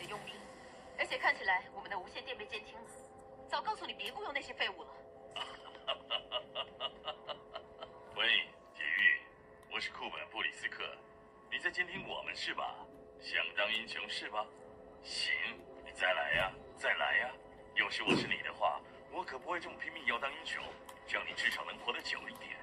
的佣兵，而且看起来我们的无线电被监听了。早告诉你别雇佣那些废物了。 喂，铁玉，我是库本·布里斯克，你在监听我们是吧？想当英雄是吧？行，你再来呀，再来呀！要是我是你的话，我可不会这么拼命要当英雄，这样你至少能活得久一点。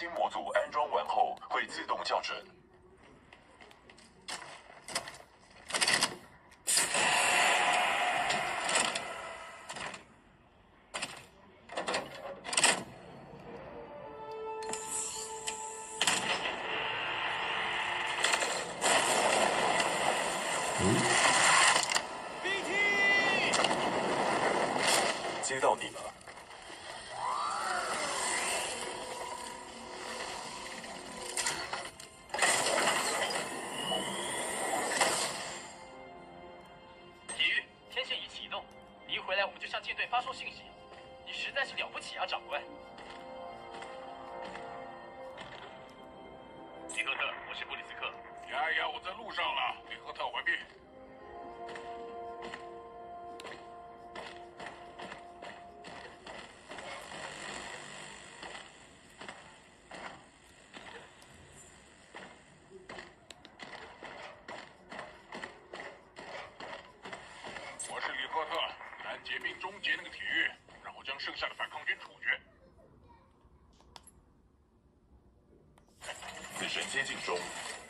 新模组安装完后会自动校准。接到你了。 体育，天线仪启动。你一回来，我们就向舰队发送信息。你实在是了不起啊，长官！ 李赫特，我是布里斯克。 呀，我在路上了。李赫特，回避。我是李赫特，拦截并终结那个体育，然后将剩下的反抗军处决。 死神接近中。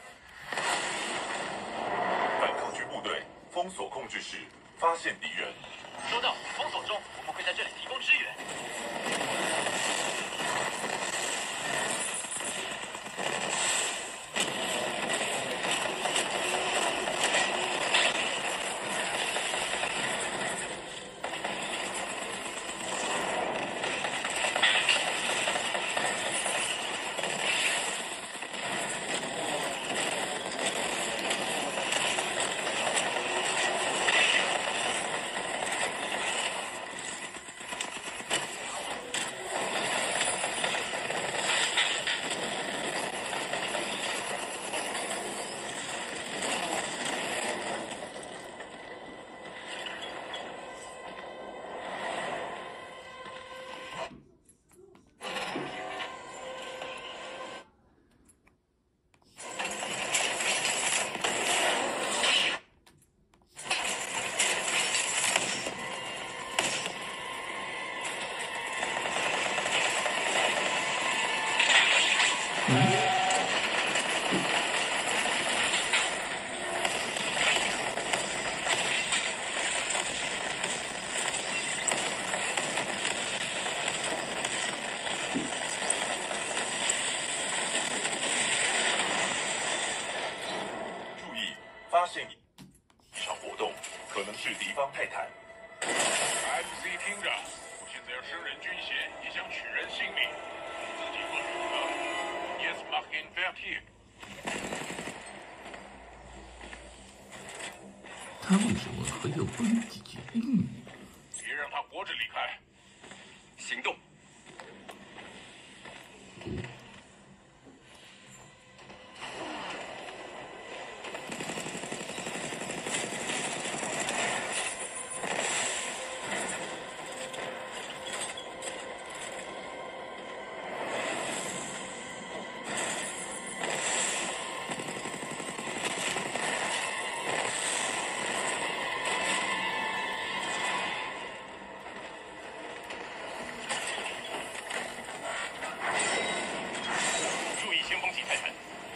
反抗军部队封锁控制室，发现敌人。 收到，封锁中，我们会在这里提供支援。 注意，发现异常活动，可能是敌方泰坦。 MC 听着，我现在要生人军衔，也想取人性命，自己做选择。Yes, Markin Verti。 他为什么还要帮自己命？ 别让他活着离开。 行动。注意先锋级泰坦。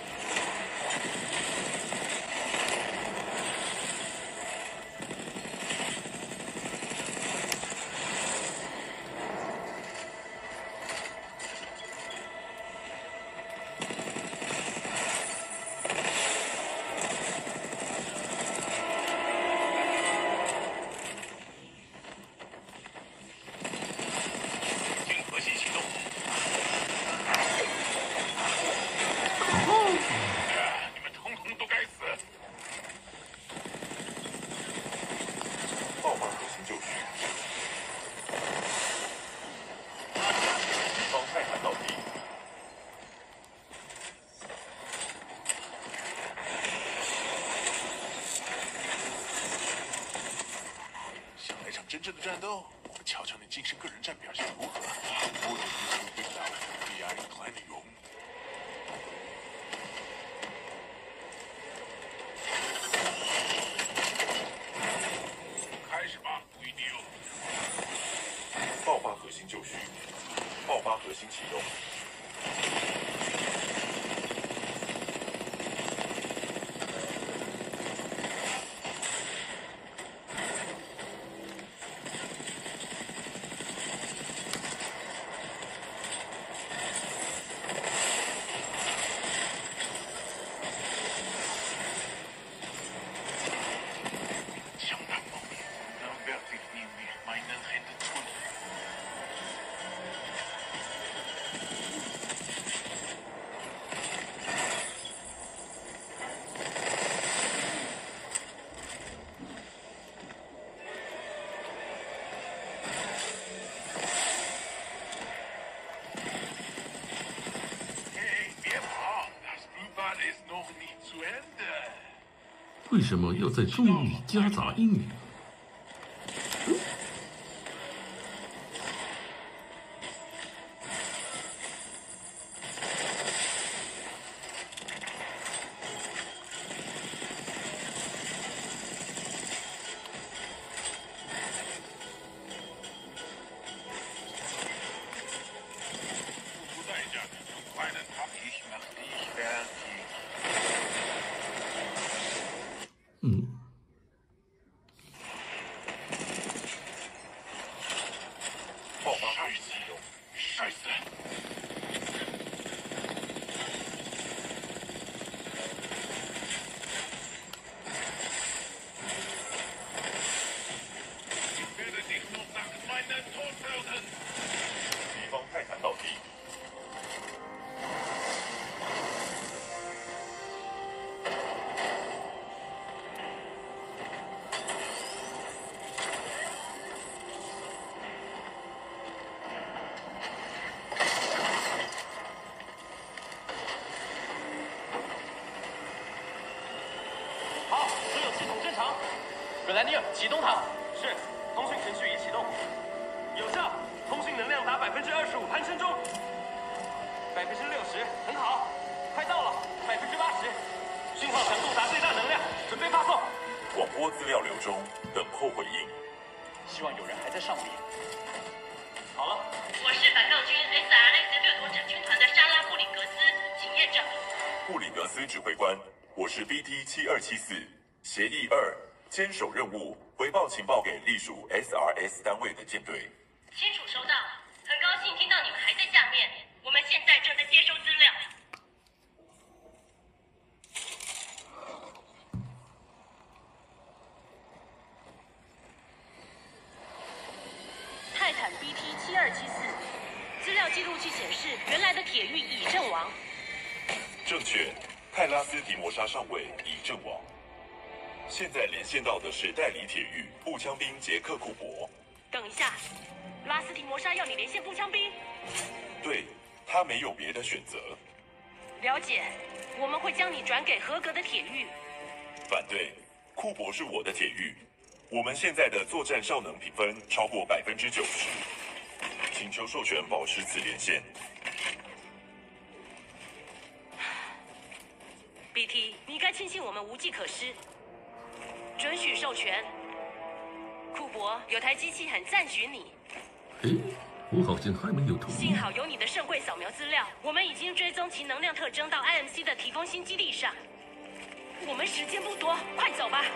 经核心启动。 你们统统都该死！ 爆发核心就绪。敌方泰坦倒地。 想来场真正的战斗，我们瞧瞧你晋升个人战表现如何。我的英雄领导利亚利团的勇。开始吧，不一定。 爆发核心就绪。爆发核心启动。 ist noch nicht zu Ende. 为什么要在中文里夹杂英语？ 付出代价的就快乐他。Ich mach dich fertig. 嗯， 爆发炮启动。 Scheiße. Ich werde dich nur nach meinem Tod töten. 敌方泰坦倒地。 好，所有系统正常。格兰尼尔，启动它。是，通讯程序已启动。有效，通讯能量达25%攀升中。60%，很好，快到了，80%。信号强度达最大能量，准备发送。 广播资料流中，等候回应。 希望有人还在上面。好了， 我是反抗军 SRX 掠夺者军团的莎拉布里格斯，请验证。 布里格斯指挥官，我是 BT7274，协议2，坚守任务，回报情报给隶属 SRS 单位的舰队。 清楚收到，很高兴听到你们还在下面，我们现在正在接收资料。泰坦 BT7274，资料记录器显示，原来的铁域已阵亡。 正确，泰拉斯提摩沙上尉已阵亡。现在连线到的是代理铁狱步枪兵杰克库珀。 等一下，拉斯提摩沙要你连线步枪兵。 对，他没有别的选择。 了解，我们会将你转给合格的铁狱。 反对，库珀是我的铁狱。我们现在的作战效能评分超过90%，请求授权保持此连线。 BT，你该庆幸我们无计可施。准许授权。库珀，有台机器很赞许你。 诶，我好像还没有同意幸。好有你的圣柜扫描资料，我们已经追踪其能量特征到 IMC 的提丰新基地上。我们时间不多，快走吧。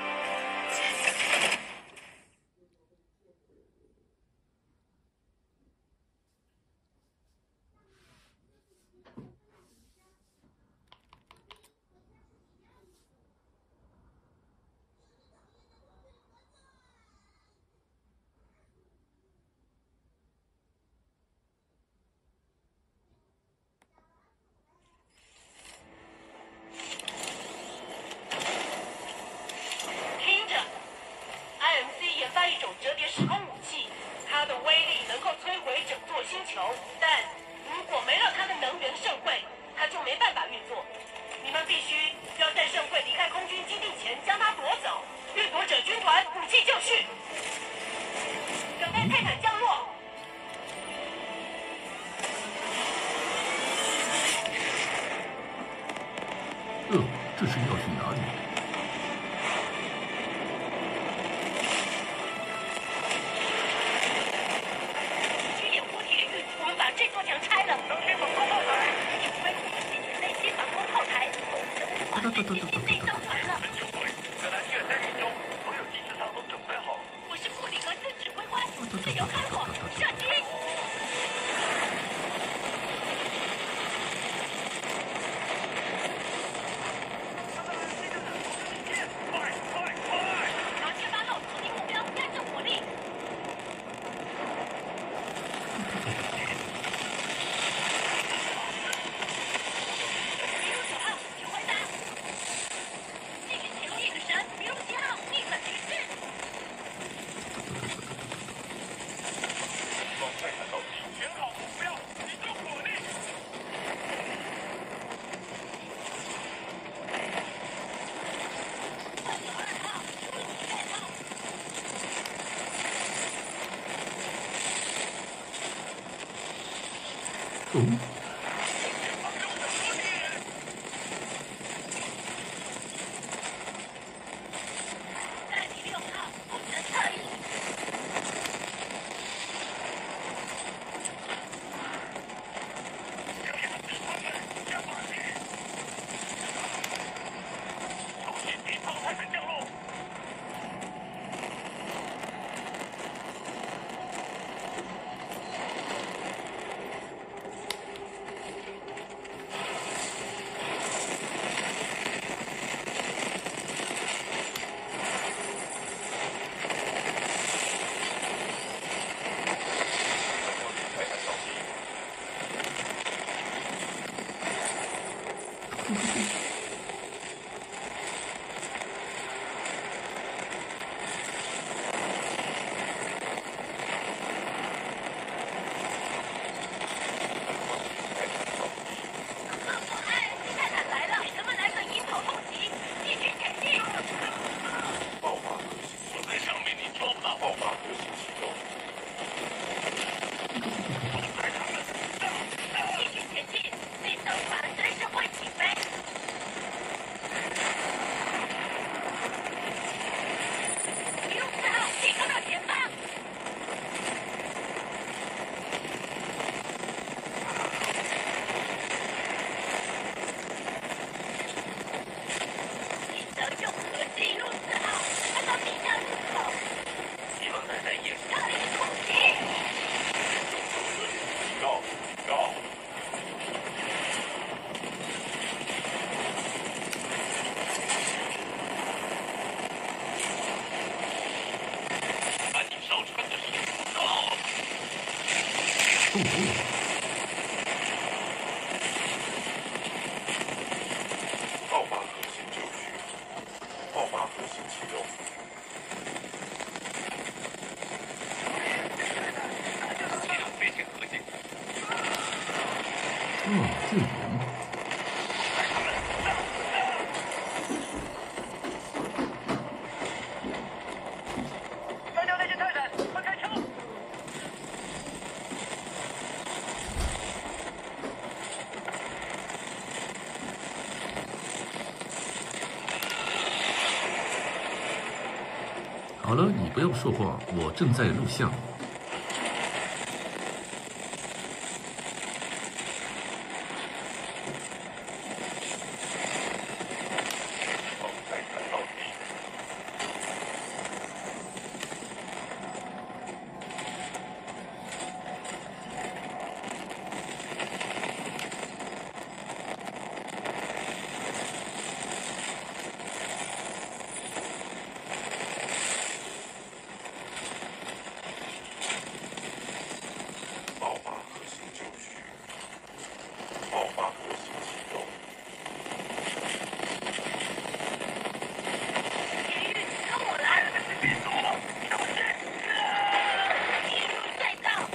听着 ，IMC 研发一种折叠时空武器，它的威力能够摧毁整座星球，但如果没了它的能源圣柜，它就没办法运作。你们必须要在圣柜离开空军基地前将它夺走。掠夺者军团武器就绪，等待泰坦降落。 这是要去哪里？ 去掩护铁狱，我们把这座墙拆了。能先反攻炮台，除非我们解决那些反攻炮台，否则的话就已经内伤完了。 格兰尼尔在狱中，所有机制舱都准备好。 我是布里格斯指挥官，自由开火，射击！长切八路，锁定目标，压制火力。迷路9号，请回答。继续启动夜之神，迷路7号，逆转局势。 方哦， 在第6号，不能侧翼。 爆发核心就绪，爆发核心启动。 飞行核心。 啊，这人， 干掉那些泰坦，快开枪！ 好了，你不要说话，我正在录像。 再看到底。爆发核心就绪，爆发核心启动。 跟我来！别走了，小心！一路再造。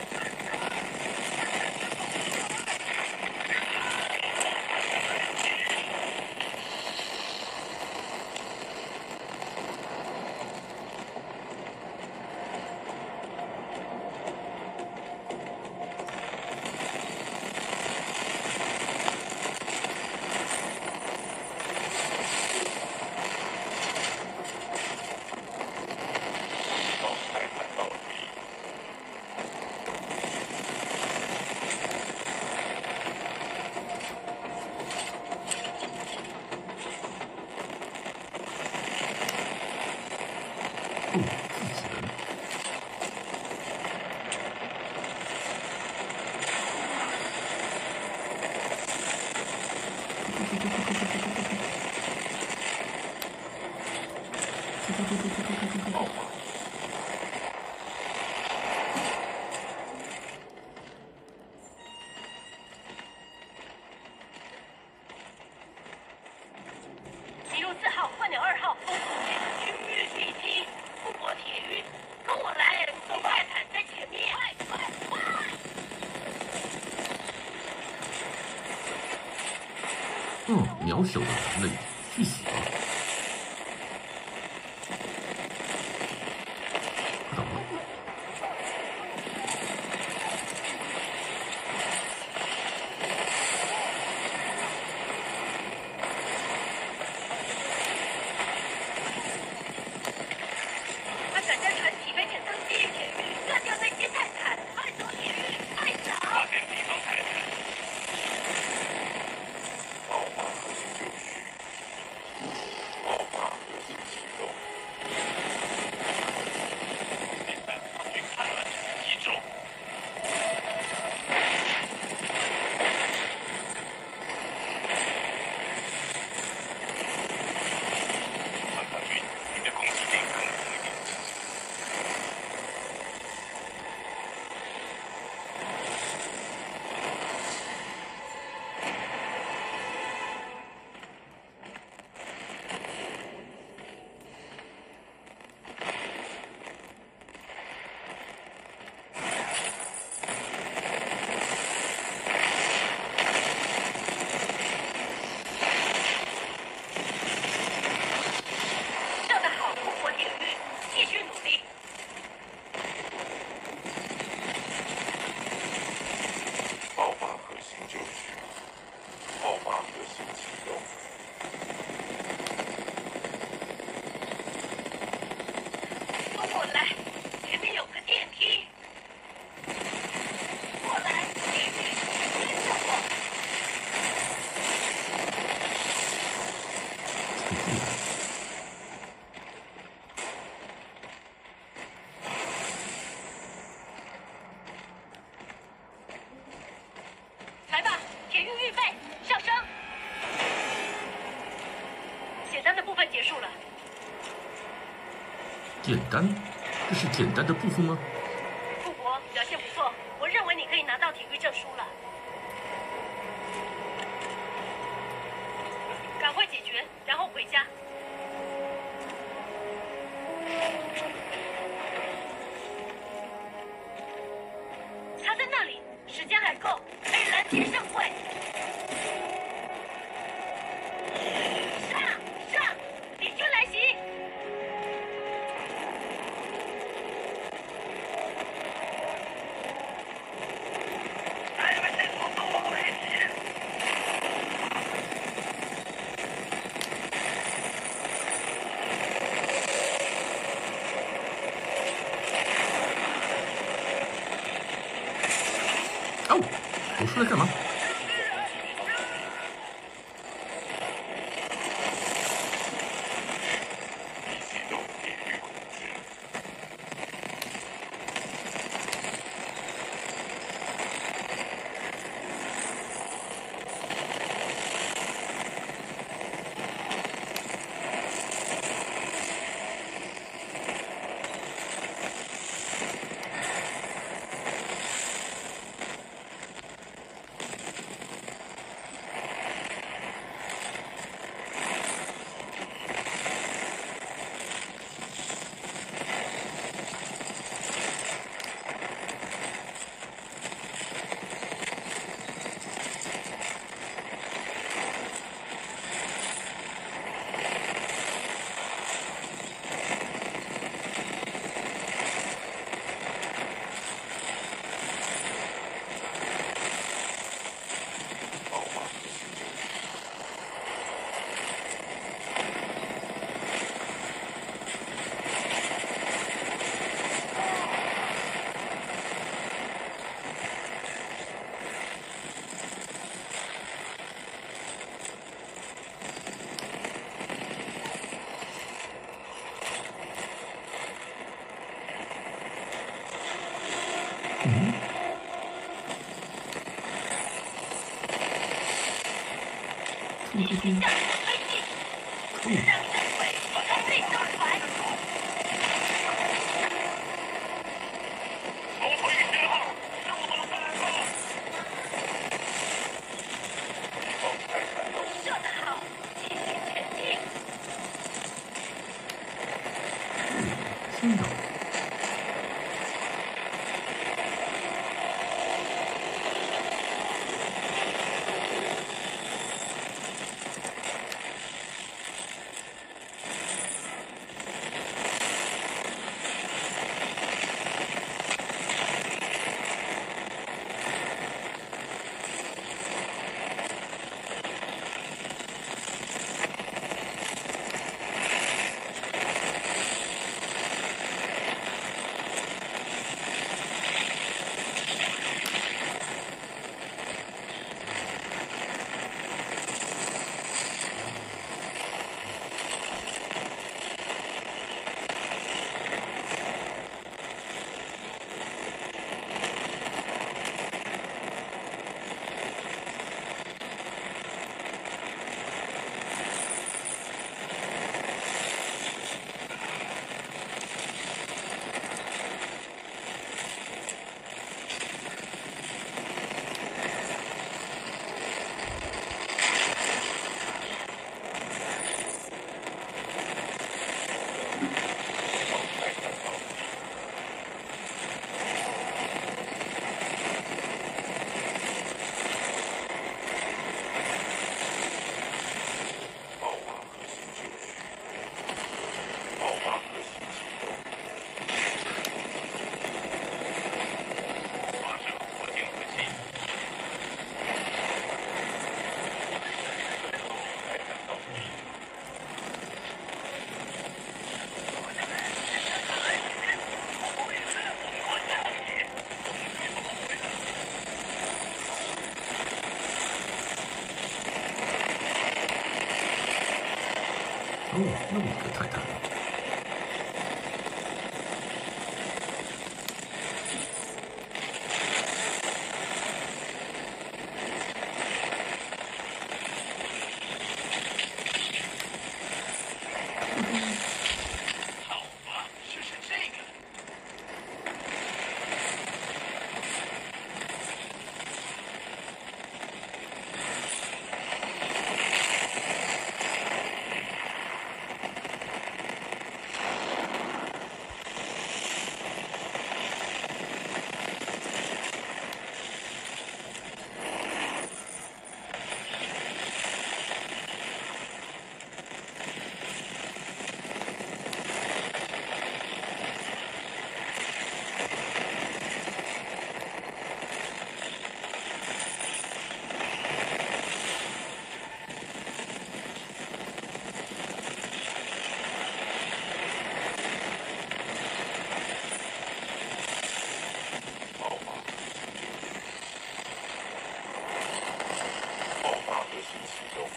再看到底。 哦，自己人。 爆发。 1路4号，换鸟2号，封锁这个区域地基，复活铁鱼，跟我来！泰坦在前面，快！ 哦，渺小的人类，去死吧！快倒了！ 是自然。 来吧，铁运预备，上升。简单的部分结束了。 简单？这是简单的部分吗？ 库珀表现不错，我认为你可以拿到体育证书了。赶快解决，然后回家。他在那里，时间还够，可以拦截盛会。上，敌军来袭！ 哦，我出来干嘛？ 启动铁域控制。 冲冲冲！冲！听到。 哦，又一个泰坦。 好吧，试试这个。 奥马核心启动。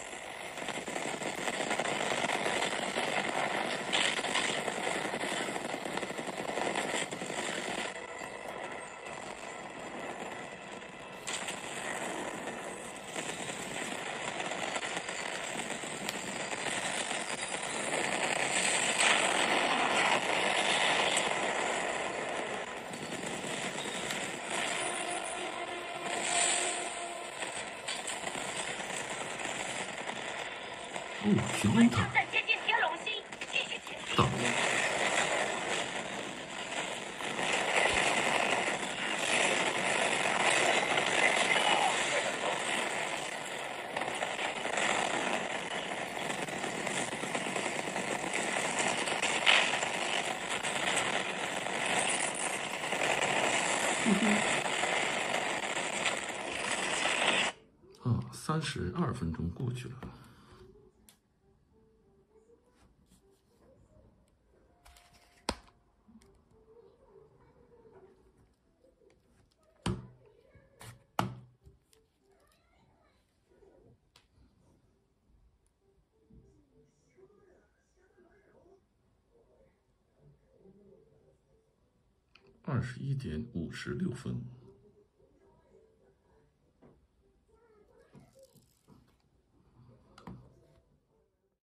哦，旋风塔正在接近天龙星，继续前进。 到。啊，32分钟过去了。21:56。